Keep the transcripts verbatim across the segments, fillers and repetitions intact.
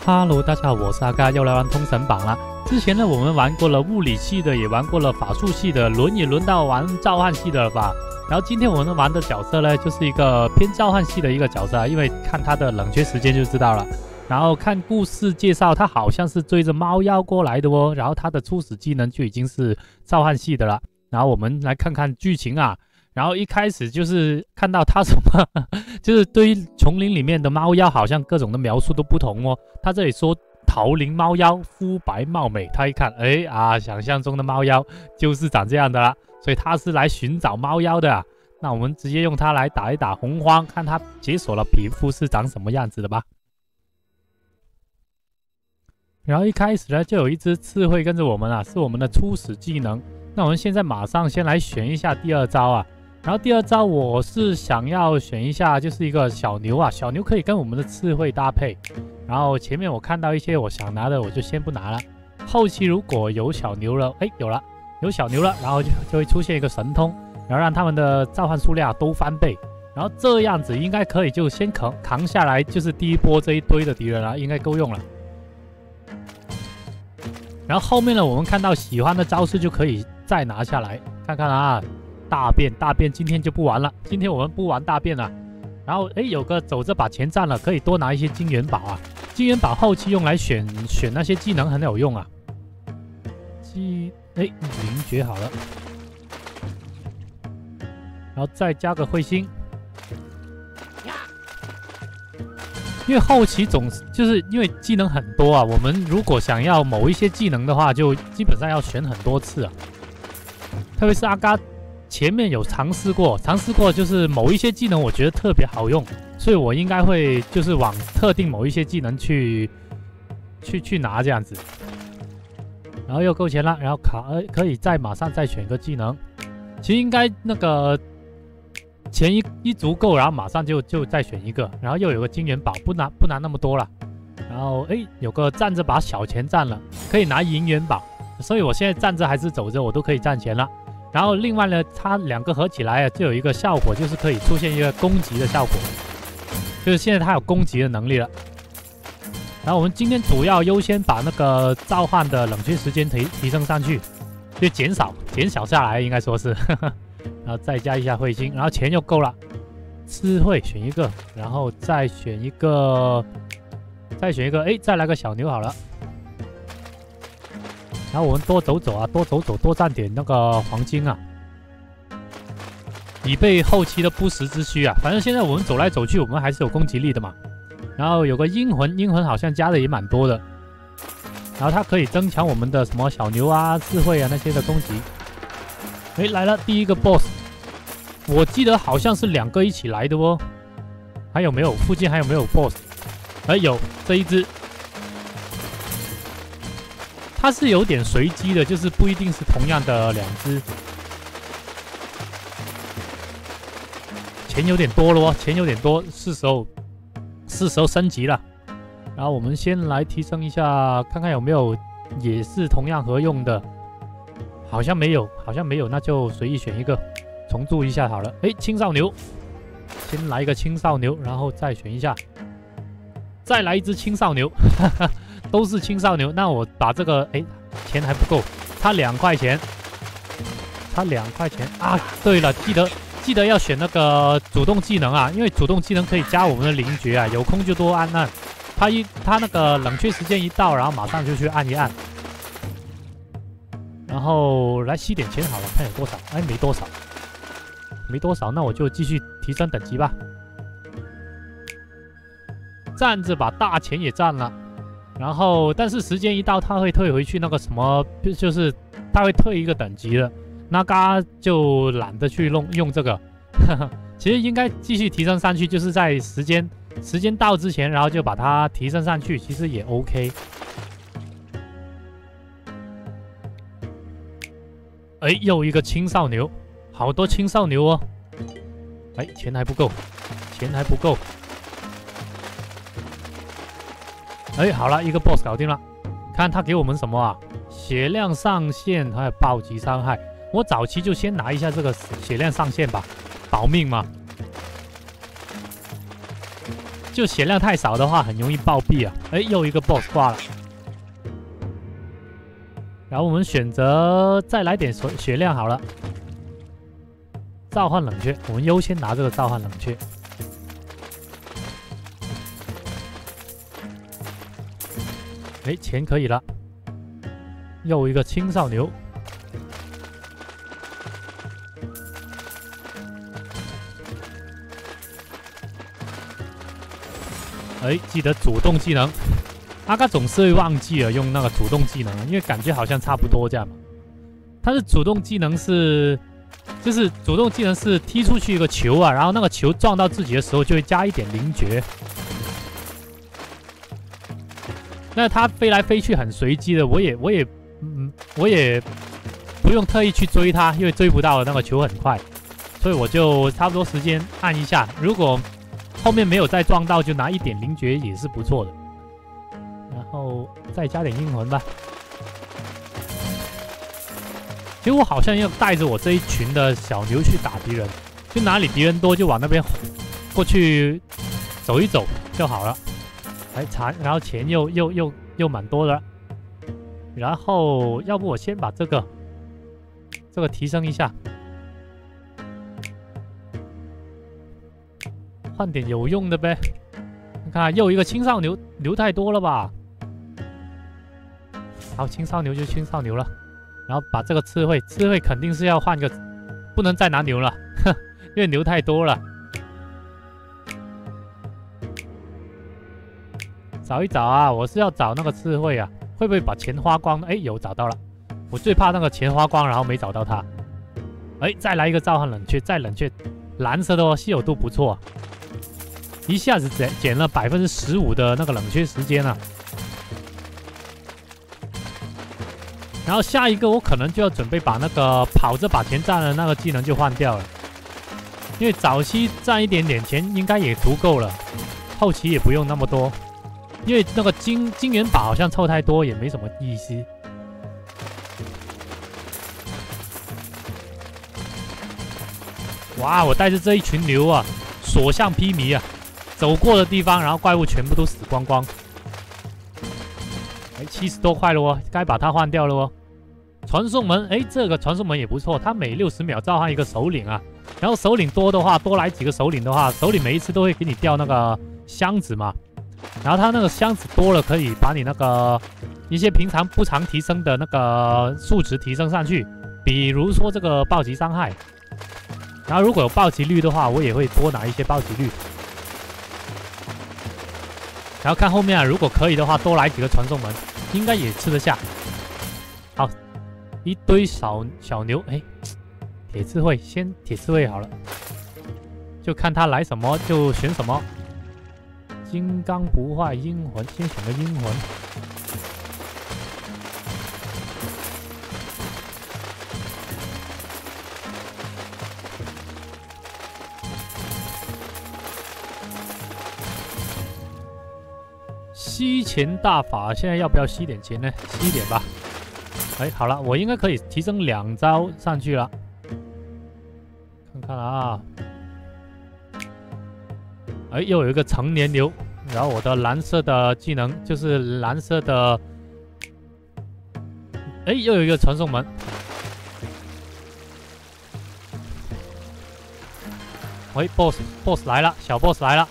哈喽，大家好，我是阿嘎，又来玩通神榜了。之前呢，我们玩过了物理系的，也玩过了法术系的，轮也轮到玩召唤系的了吧？然后今天我们玩的角色呢，就是一个偏召唤系的一个角色，因为看他的冷却时间就知道了。然后看故事介绍，他好像是追着猫妖过来的哦。然后他的初始技能就已经是召唤系的了。然后我们来看看剧情啊。然后一开始就是看到他什么，就是对于丛林里面的猫妖，好像各种的描述都不同哦。他这里说桃林猫妖肤白貌美，他一看，哎啊，想象中的猫妖就是长这样的啦，所以他是来寻找猫妖的啊。那我们直接用它来打一打洪荒，看他解锁了皮肤是长什么样子的吧。然后一开始呢，就有一只刺猬跟着我们啊，是我们的初始技能。那我们现在马上先来选一下第二招啊。然后第二招我是想要选一下，就是一个小牛啊，小牛可以跟我们的刺猬搭配。然后前面我看到一些我想拿的，我就先不拿了。后期如果有小牛了，哎，有了，有小牛了，然后就就会出现一个神通，然后让他们的召唤数量都翻倍。然后这样子应该可以就先扛扛下来，就是第一波这一堆的敌人啊，应该够用了。然后后面呢，我们看到喜欢的招式就可以再拿下来，看看啊。大便，大便，今天就不玩了。今天我们不玩大便了。然后，哎，有个走着把钱占了，可以多拿一些金元宝啊。金元宝后期用来选选那些技能很有用啊。技，哎，灵觉好了，然后再加个彗星。因为后期总就是因为技能很多啊，我们如果想要某一些技能的话，就基本上要选很多次啊。特别是阿嘎。前面有尝试过，尝试过就是某一些技能我觉得特别好用，所以我应该会就是往特定某一些技能去去去拿这样子，然后又够钱了，然后卡呃可以再马上再选一个技能，其实应该那个钱一一足够，然后马上就就再选一个，然后又有个金元宝，不拿不拿那么多了，然后哎有个站着把小钱占了，可以拿银元宝，所以我现在站着还是走着我都可以赚钱了。然后另外呢，它两个合起来啊，就有一个效果，就是可以出现一个攻击的效果，就是现在它有攻击的能力了。然后我们今天主要优先把那个召唤的冷却时间提提升上去，就减少减少下来，应该说是，呵呵然后再加一下彗星，然后钱又够了，智慧选一个，然后再选一个，再选一个，哎，再来个小牛好了。然后我们多走走啊，多走走，多赚点那个黄金啊，以备后期的不时之需啊。反正现在我们走来走去，我们还是有攻击力的嘛。然后有个阴魂，阴魂好像加的也蛮多的。然后它可以增强我们的什么小牛啊、智慧啊那些的攻击。哎，来了第一个 boss， 我记得好像是两个一起来的哦。还有没有？附近还有没有 boss？ 哎，有这一只。它是有点随机的，就是不一定是同样的两只。钱有点多了哦，钱有点多，是时候是时候升级了。然后我们先来提升一下，看看有没有也是同样合用的。好像没有，好像没有，那就随意选一个，重铸一下好了。哎，青少牛，先来一个青少牛，然后再选一下，再来一只青少牛。哈哈。都是青少牛，那我把这个，哎，钱还不够，差两块钱，差两块钱啊！对了，记得记得要选那个主动技能啊，因为主动技能可以加我们的灵觉啊，有空就多按按。它一它那个冷却时间一到，然后马上就去按一按，然后来吸点钱好了，看有多少，哎，没多少，没多少，那我就继续提升等级吧。站着把大钱也占了。然后，但是时间一到，它会退回去那个什么，就是它会退一个等级的。那嘎就懒得去弄用这个，呵呵其实应该继续提升上去，就是在时间时间到之前，然后就把它提升上去，其实也 OK。哎，又一个青少牛，好多青少牛哦。哎，钱还不够，钱还不够。哎，好了，一个 boss 搞定了。看他给我们什么啊？血量上限还有暴击伤害。我早期就先拿一下这个血量上限吧，保命嘛。 就血量太少的话，很容易暴毙啊！哎，又一个 boss 挂了。然后我们选择再来点血血量好了。召唤冷却，我们优先拿这个召唤冷却。哎，钱可以了。又一个青少牛。哎，记得主动技能。阿嘎总是会忘记了用那个主动技能，因为感觉好像差不多这样。它的主动技能是，就是主动技能是踢出去一个球啊，然后那个球撞到自己的时候就会加一点灵觉。那它飞来飞去很随机的，我也我也嗯我也不用特意去追它，因为追不到的那个球很快，所以我就差不多时间按一下，如果后面没有再撞到，就拿一点灵觉也是不错的。然后再加点阴魂吧。其实我好像要带着我这一群的小牛去打敌人，就哪里敌人多就往那边过去走一走就好了。来查，然后钱又又又又蛮多的。然后要不我先把这个这个提升一下。换点有用的呗，你看又一个青少牛，牛太多了吧？好，青少牛就青少牛了，然后把这个刺猬，刺猬肯定是要换个，不能再拿牛了，哼，因为牛太多了。找一找啊，我是要找那个刺猬啊，会不会把钱花光？哎，有找到了，我最怕那个钱花光，然后没找到它。哎，再来一个召唤冷却，再冷却，蓝色的哦，稀有度不错。一下子减减了百分之十五的那个冷却时间啊，然后下一个我可能就要准备把那个跑着把钱赚的那个技能就换掉了，因为早期赚一点点钱应该也足够了，后期也不用那么多，因为那个金金元宝好像凑太多也没什么意思。哇，我带着这一群牛啊，所向披靡啊！走过的地方，然后怪物全部都死光光。哎，七十多块了哦，该把它换掉了哦。传送门，哎，这个传送门也不错，它每六十秒召唤一个首领啊。然后首领多的话，多来几个首领的话，首领每一次都会给你掉那个箱子嘛。然后它那个箱子多了，可以把你那个一些平常不常提升的那个数值提升上去，比如说这个暴击伤害。然后如果有暴击率的话，我也会多拿一些暴击率。然后看后面啊，如果可以的话，多来几个传送门，应该也吃得下。好，一堆小小牛，哎，铁刺猬，先铁刺猬好了，就看他来什么就选什么。金刚不坏，阴魂，先选个阴魂。吸钱大法，现在要不要吸点钱呢？吸一点吧。哎，好了，我应该可以提升两招上去了。看看啊，哎，又有一个成年牛，然后我的蓝色的技能就是蓝色的，哎，又有一个传送门。喂 ，boss boss 来了，小 boss 来了。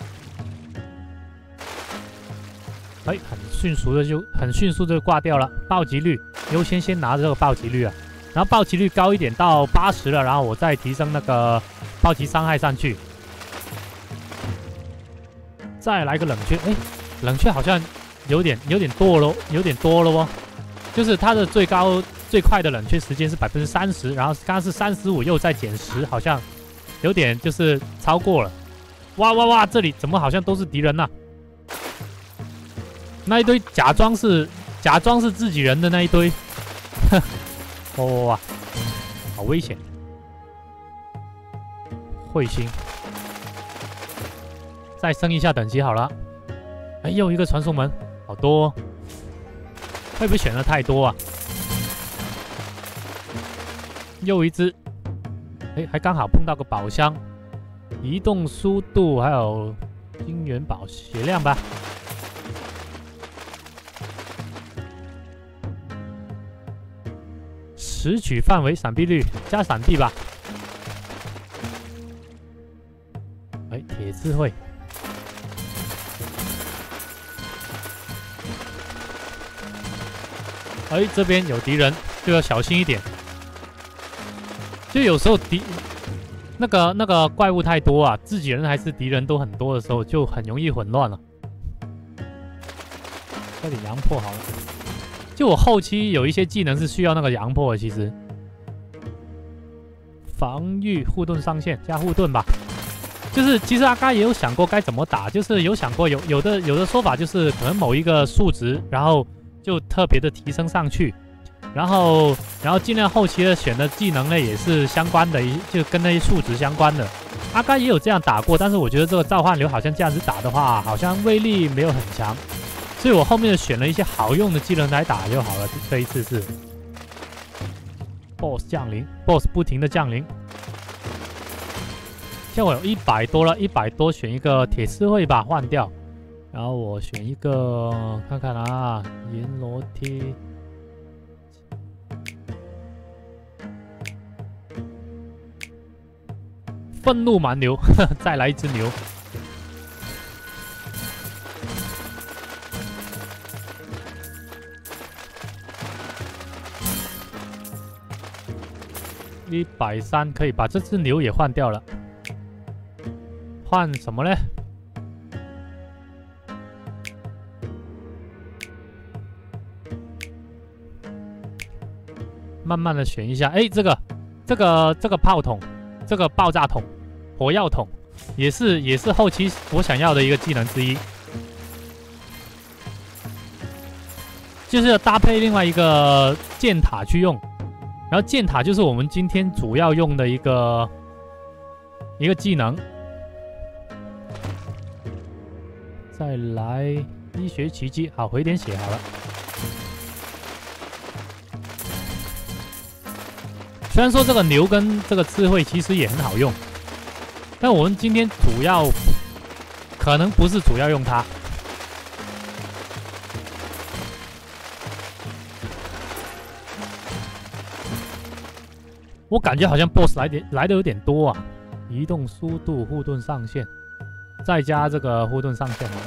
哎，很迅速的就很迅速就挂掉了。暴击率优先先拿这个暴击率啊，然后暴击率高一点到八十了，然后我再提升那个暴击伤害上去。再来个冷却，哎，冷却好像有点有点多了，有点多了哦。就是它的最高最快的冷却时间是百分之三十，然后刚刚是三十五，又再减十，好像有点就是超过了。哇哇哇！这里怎么好像都是敌人呐、啊？那一堆假装是假装是自己人的那一堆，哇哇哇，好危险！彗星，再升一下等级好了。哎，又一个传送门，好多、哦，会不会选的太多啊？又一只，哎，还刚好碰到个宝箱，移动速度还有金元宝血量吧。拾取范围闪避率加闪避吧。哎，铁智慧。哎，这边有敌人，就要小心一点。就有时候敌那个那个怪物太多啊，自己人还是敌人都很多的时候，就很容易混乱了。这里阳破好了。就我后期有一些技能是需要那个阳破的，其实。防御护盾上限加护盾吧。就是其实阿嘎也有想过该怎么打，就是有想过有有的有的说法就是可能某一个数值，然后就特别的提升上去，然后然后尽量后期的选的技能呢也是相关的，就跟那些数值相关的。阿嘎也有这样打过，但是我觉得这个召唤流好像这样子打的话，好像威力没有很强，所以我后面选了一些好用的技能来打就好了。这一次是 boss 降临 ，boss 不停的降临。现在我有一百多了，一百多选一个铁刺猬吧，换掉。然后我选一个看看啊，阎罗梯。愤怒蛮牛，呵呵，再来一只牛。一百三可以把这只牛也换掉了。换什么呢？慢慢的选一下。哎，这个，这个，这个炮筒，这个爆炸筒，火药筒，也是也是后期我想要的一个技能之一。就是要搭配另外一个箭塔去用，然后箭塔就是我们今天主要用的一个一个技能。再来医学奇迹，好，回点血好了。虽然说这个牛跟这个智慧其实也很好用，但我们今天主要可能不是主要用它。我感觉好像 boss 来点来的有点多啊，移动速度、护盾上限。再加这个护盾上限了，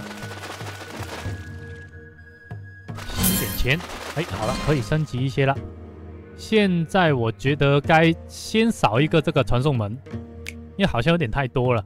吸点钱，哎，好了，可以升级一些了。现在我觉得该先扫一个这个传送门，因为好像有点太多了。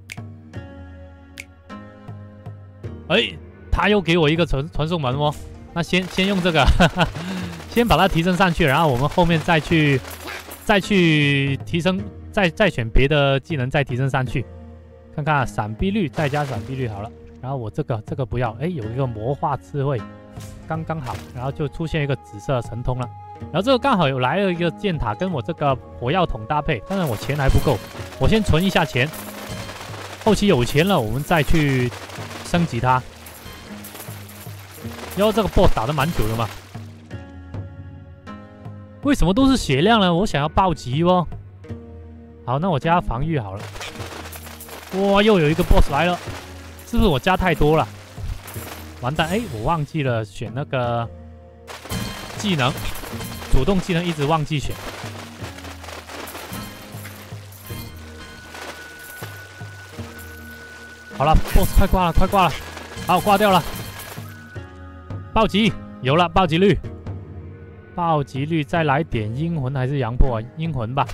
哎，他又给我一个传传送门哦，那先先用这个，哈哈，先把它提升上去，然后我们后面再去再去提升，再再选别的技能再提升上去。看看闪避率，再加闪避率好了。然后我这个这个不要，哎，有一个魔化智慧，刚刚好。然后就出现一个紫色神通了。然后这个刚好有来了一个箭塔，跟我这个火药桶搭配。当然我钱还不够，我先存一下钱，后期有钱了我们再去升级它。然后这个 boss 打得蛮久的嘛。为什么都是血量呢？我想要暴击哦。好，那我加防御好了。哇，又有一个 boss 来了，是不是我加太多了？完蛋！哎，我忘记了选那个技能，主动技能一直忘记选。好了 ，boss 快挂了，快挂了，好，挂掉了。暴击有了，暴击率，暴击率再来点阴魂还是阳破啊？阴魂吧。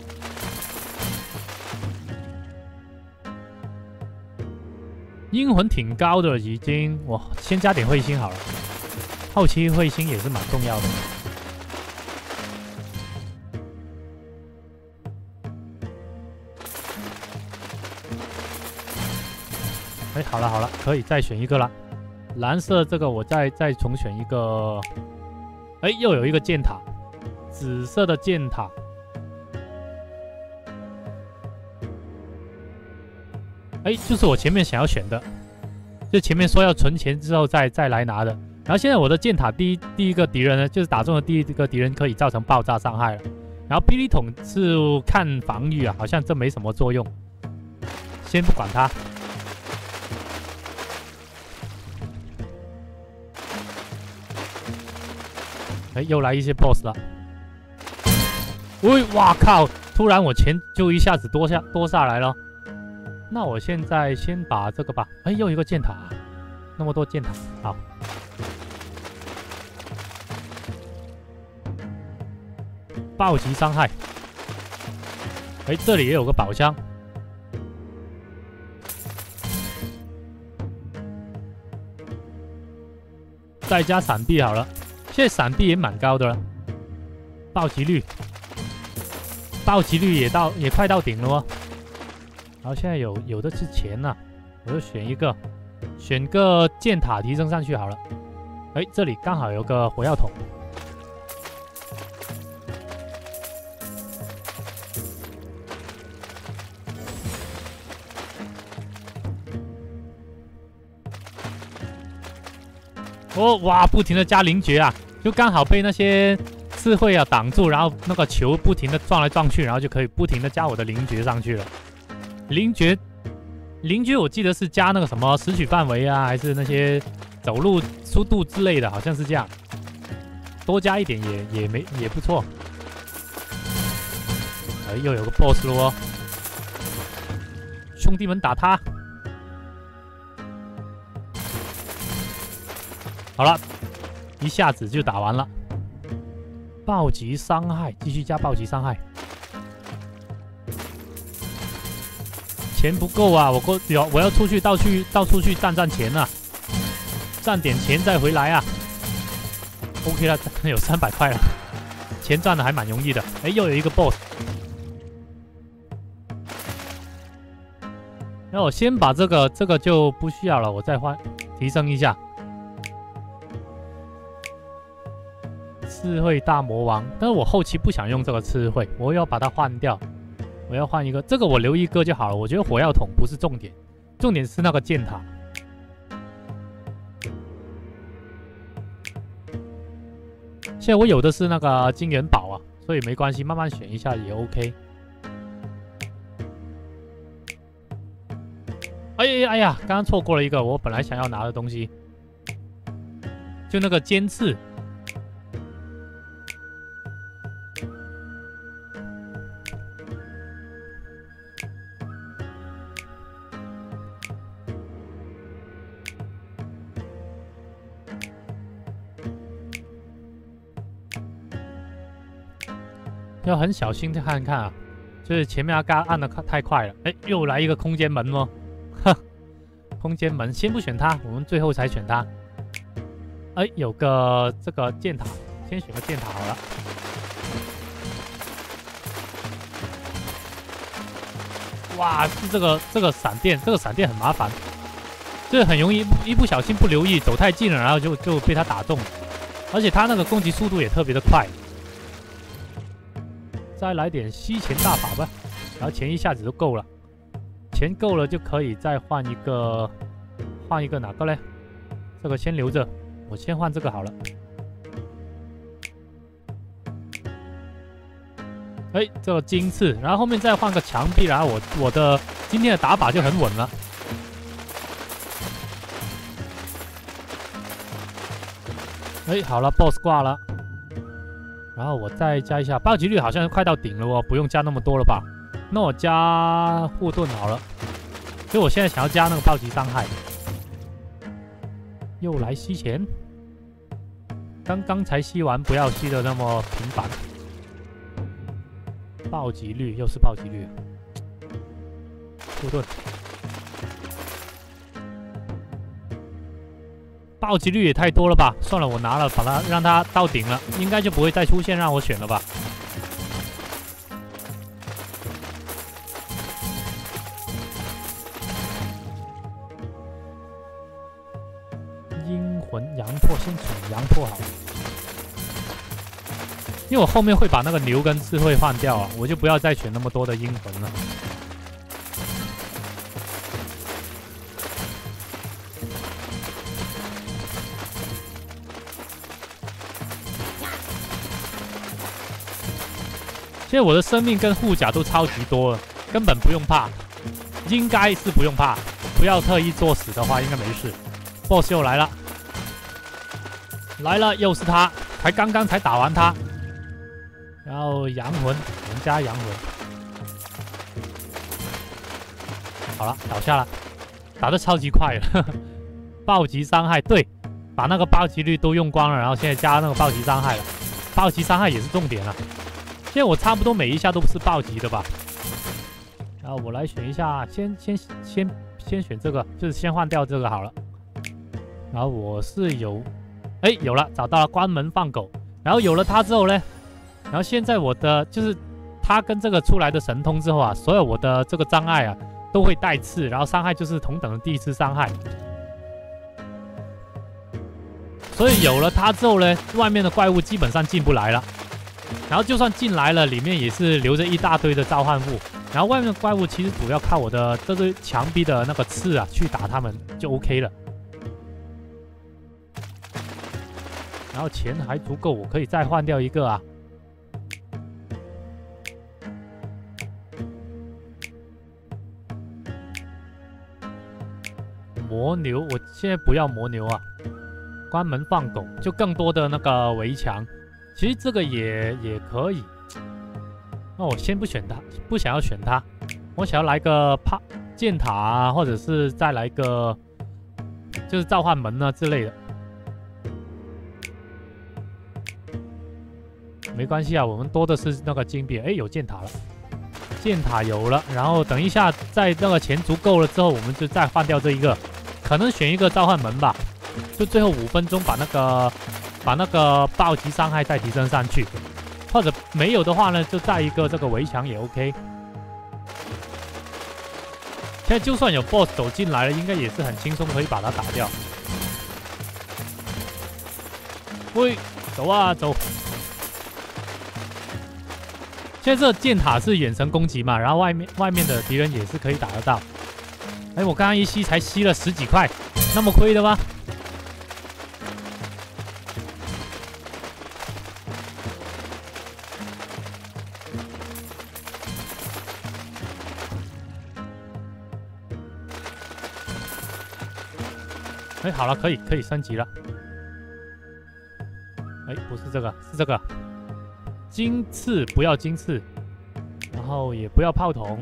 阴魂挺高的，已经，我先加点彗星好了，后期彗星也是蛮重要的。哎，好了好了，可以再选一个了。蓝色这个我再再重选一个。哎，又有一个箭塔，紫色的箭塔。哎，就是我前面想要选的，就前面说要存钱之后再再来拿的。然后现在我的箭塔第一第一个敌人呢，就是打中的第一个敌人可以造成爆炸伤害了。然后霹雳筒是看防御啊，好像这没什么作用，先不管它。 哎，又来一些 boss 了。喂，哇靠！突然我钱就一下子多下多下来了。那我现在先把这个吧。哎，又一个箭塔，那么多箭塔，好。暴击伤害。哎，这里也有个宝箱。再加闪避好了，现在闪避也蛮高的了。暴击率，暴击率也到也快到顶了哦。然后现在有有的是钱呐、啊，我就选一个，选个箭塔提升上去好了。哎，这里刚好有个火药桶。哦，哇，不停的加灵觉啊，就刚好被那些智慧啊挡住，然后那个球不停的撞来撞去，然后就可以不停的加我的灵觉上去了。灵觉，灵觉我记得是加那个什么拾取范围啊，还是那些走路速度之类的，好像是这样。多加一点也也没也不错。哎，又有个 boss 了哦，兄弟们打他！好了，一下子就打完了。暴击伤害，继续加暴击伤害。钱不够啊，我够有我要出去到去到处去赚赚钱啊，赚点钱再回来啊。OK 了，有三百块了，钱赚的还蛮容易的。哎，又有一个 boss。那我先把这个这个就不需要了，我再换提升一下。智慧大魔王，但是我后期不想用这个智慧，我要把它换掉。我要换一个，这个我留一个就好了。我觉得火药桶不是重点，重点是那个箭塔。现在我有的是那个金元宝啊，所以没关系，慢慢选一下也 OK。哎呀哎呀，刚刚错过了一个我本来想要拿的东西，就那个尖刺。要很小心的看看啊，就是前面阿嘎按的太快了。哎，又来一个空间门哦，呵，空间门先不选它，我们最后才选它。哎，有个这个箭塔，先选个箭塔好了。哇，是这个这个闪电，这个闪电很麻烦，就是很容易一不小心不留意走太近了，然后就就被他打中，而且他那个攻击速度也特别的快。再来点吸钱大法吧，然后钱一下子就够了，钱够了就可以再换一个，换一个哪个嘞？这个先留着，我先换这个好了。哎，这个金刺，然后后面再换个墙壁，然后我我的今天的打法就很稳了。哎，好了 ，boss 挂了。然后我再加一下暴击率，好像快到顶了哦，不用加那么多了吧？那我加护盾好了，所以我现在想要加那个暴击伤害。又来吸钱，刚刚才吸完，不要吸的那么频繁。暴击率又是暴击率，护盾，暴击率也太多了吧？算了，我拿了，把它让它到顶了，应该就不会再出现让我选了吧？阴魂阳魄，先选阳魄好了，因为我后面会把那个牛跟智慧换掉啊，我就不要再选那么多的阴魂了。现在我的生命跟护甲都超级多了，根本不用怕，应该是不用怕，不要特意作死的话，应该没事。boss 又来了，来了，又是他， 才刚刚才打完他，然后阳魂，我们加阳魂，好了，倒下了，打得超级快了，呵呵暴击伤害，对，把那个暴击率都用光了，然后现在加那个暴击伤害了，暴击伤害也是重点啊。现在我差不多每一下都不是暴击的吧？然后我来选一下，先先先先选这个，就是先换掉这个好了。然后我是有，哎，有了，找到了关门放狗。然后有了它之后呢，然后现在我的就是它跟这个出来的神通之后啊，所有我的这个障碍啊都会带刺，然后伤害就是同等的第一次伤害。所以有了它之后呢，外面的怪物基本上进不来了。然后就算进来了，里面也是留着一大堆的召唤物。然后外面的怪物其实主要靠我的这堆墙壁的那个刺啊去打他们就 OK 了。然后钱还足够，我可以再换掉一个啊。魔牛，我现在不要魔牛啊。关门放狗，就更多的那个围墙。其实这个也也可以。那我先不选它，不想要选它。我想要来个帕箭塔啊，或者是再来个就是召唤门啊之类的。没关系啊，我们多的是那个金币。哎，有箭塔了，箭塔有了。然后等一下，在那个钱足够了之后，我们就再换掉这一个，可能选一个召唤门吧。就最后五分钟把那个把那个暴击伤害再提升上去，或者没有的话呢，就再一个这个围墙也 OK。现在就算有 boss 走进来了，应该也是很轻松可以把它打掉。喂，走啊走！现在这个箭塔是远程攻击嘛，然后外面外面的敌人也是可以打得到。哎，我刚刚一吸才吸了十几块，那么亏的吗？哎，好了，可以可以升级了。哎，不是这个，是这个。金刺不要金刺，然后也不要炮筒。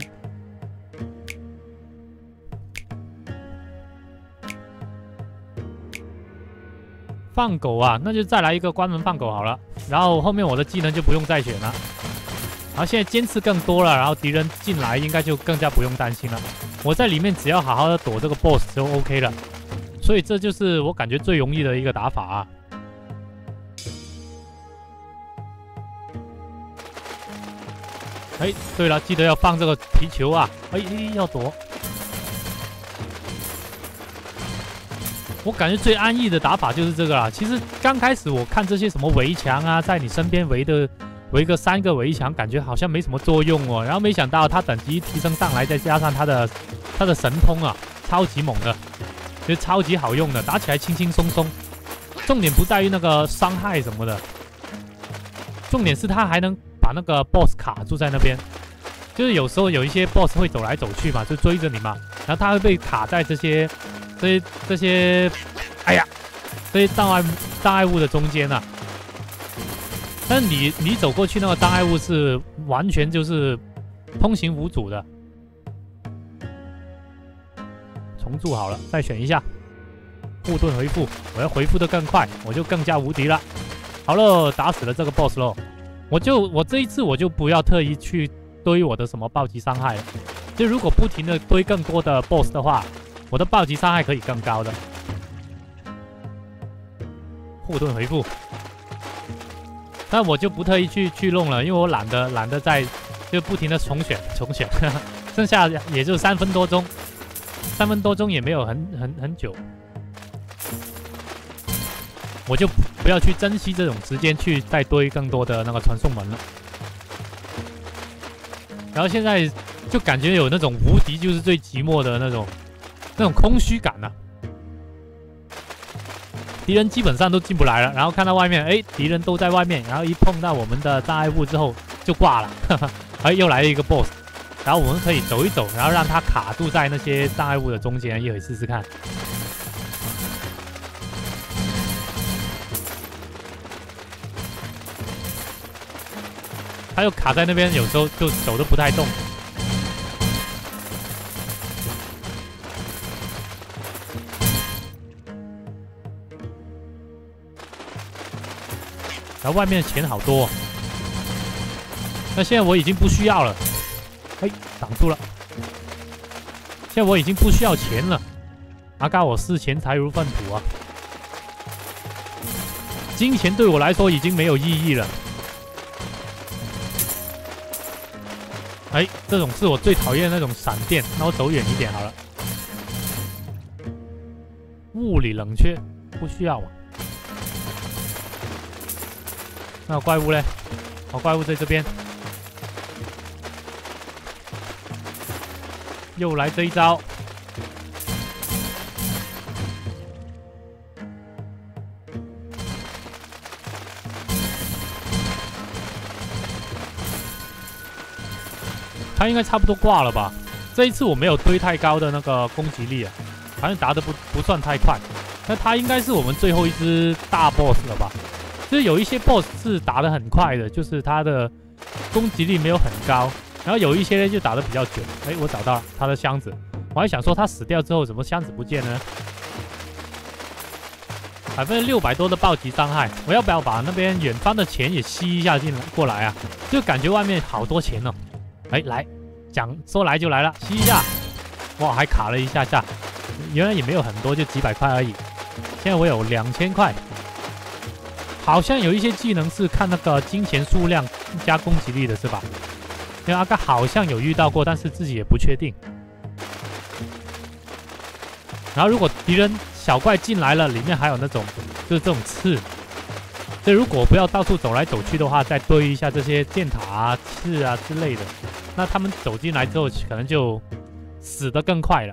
放狗啊，那就再来一个关门放狗好了。然后后面我的技能就不用再选了。然后现在尖刺更多了，然后敌人进来应该就更加不用担心了。我在里面只要好好的躲这个 boss 就 OK 了。所以这就是我感觉最容易的一个打法啊。哎，对了，记得要放这个皮球啊！哎，要躲。我感觉最安逸的打法就是这个啦。其实刚开始我看这些什么围墙啊，在你身边围的围个三个围墙，感觉好像没什么作用哦。然后没想到它等级提升上来，再加上它的它的神通啊，超级猛的。其实超级好用的，打起来轻轻松松。重点不在于那个伤害什么的，重点是它还能把那个 boss 卡住在那边。就是有时候有一些 boss 会走来走去嘛，就追着你嘛，然后它会被卡在这些、这些、这些，哎呀，这些障碍障碍物的中间啊。但是你你走过去，那个障碍物是完全就是通行无阻的。重铸好了，再选一下护盾回复，我要回复的更快，我就更加无敌了。好了，打死了这个 boss 咯。我就我这一次我就不要特意去堆我的什么暴击伤害了，就如果不停的堆更多的 boss 的话，我的暴击伤害可以更高的。护盾回复，那我就不特意去去弄了，因为我懒得懒得再就不停的重选重选，呵呵，剩下也就三分多钟。三分多钟也没有很很很久，我就不要去珍惜这种时间去再堆更多的那个传送门了。然后现在就感觉有那种无敌就是最寂寞的那种那种空虚感啊。敌人基本上都进不来了，然后看到外面，哎，敌人都在外面，然后一碰到我们的障碍物之后就挂了，呵呵，哎，又来了一个 boss。然后我们可以走一走，然后让它卡住在那些障碍物的中间，一会试试看。 他又卡在那边，有时候就走都不太动。然后外面的钱好多、哦，那现在我已经不需要了，哎，挡住了。现在我已经不需要钱了，阿嘎我视钱财如粪土啊！金钱对我来说已经没有意义了。哎，这种是我最讨厌的那种闪电，那我走远一点好了。物理冷却不需要啊。那怪物嘞？好，怪物在这边，又来这一招。他应该差不多挂了吧？这一次我没有堆太高的那个攻击力啊，好像打得不不算太快。那他应该是我们最后一只大 boss 了吧？就是有一些 boss 是打得很快的，就是他的攻击力没有很高，然后有一些就打得比较久。哎，我找到了他的箱子，我还想说他死掉之后怎么箱子不见了呢？百分之六百多的暴击伤害，我要不要把那边远方的钱也吸一下进来过来啊？就感觉外面好多钱哦。哎，来，讲说来就来了，吸一下，哇，还卡了一下下，原来也没有很多，就几百块而已。现在我有两千块，好像有一些技能是看那个金钱数量加攻击力的，是吧？因为阿嘎好像有遇到过，但是自己也不确定。然后如果敌人小怪进来了，里面还有那种就是这种刺。所以如果不要到处走来走去的话，再堆一下这些箭塔啊、刺啊之类的，那他们走进来之后，可能就死得更快了。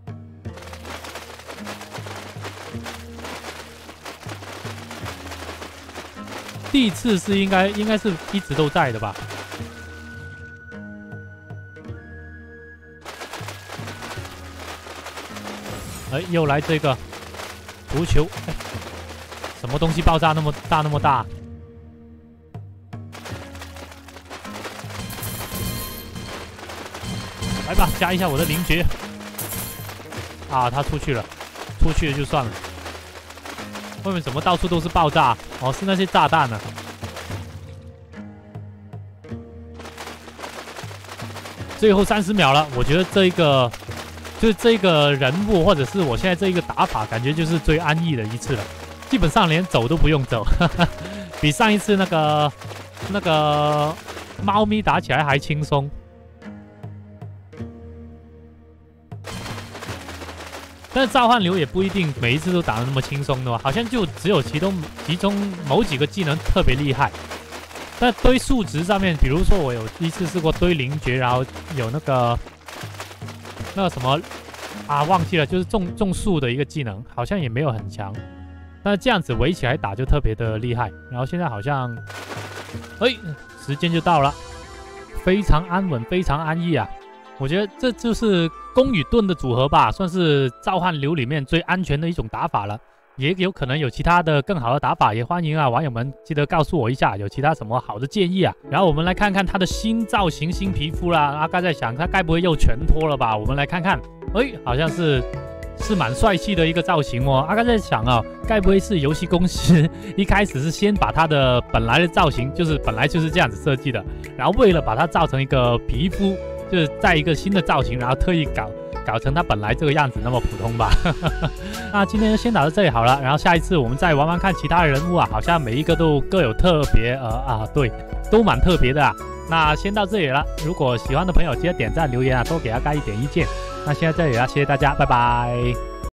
第一次是应该应该是一直都在的吧？哎，又来这个足球，哎。什么东西爆炸那么大那么大？来吧，加一下我的灵觉。啊，他出去了，出去了就算了。外面怎么到处都是爆炸？哦，是那些炸弹呢、啊。最后三十秒了，我觉得这一个就是这个人物，或者是我现在这一个打法，感觉就是最安逸的一次了。基本上连走都不用走，呵呵，比上一次那个那个猫咪打起来还轻松。但是召唤流也不一定每一次都打得那么轻松的吧？好像就只有其中其中某几个技能特别厉害。但堆数值上面，比如说我有一次试过堆灵觉，然后有那个那个什么啊，忘记了，就是种种树的一个技能，好像也没有很强。但这样子围起来打就特别的厉害，然后现在好像，哎，时间就到了，非常安稳，非常安逸啊！我觉得这就是弓与盾的组合吧，算是召唤流里面最安全的一种打法了。也有可能有其他的更好的打法，也欢迎啊网友们记得告诉我一下，有其他什么好的建议啊。然后我们来看看他的新造型、新皮肤啦。阿嘎在想，他该不会又全脱了吧？我们来看看，哎，好像是。是蛮帅气的一个造型哦。阿嘎在想啊、哦，该不会是游戏公司一开始是先把它的本来的造型，就是本来就是这样子设计的，然后为了把它造成一个皮肤，就是在一个新的造型，然后特意搞搞成它本来这个样子那么普通吧。那今天就先打到这里好了，然后下一次我们再玩玩看其他的人物啊，好像每一个都各有特别，呃啊对，都蛮特别的啊。那先到这里了，如果喜欢的朋友记得点赞留言啊，多给阿嘎一点意见。那现在这里了，谢谢大家，拜拜。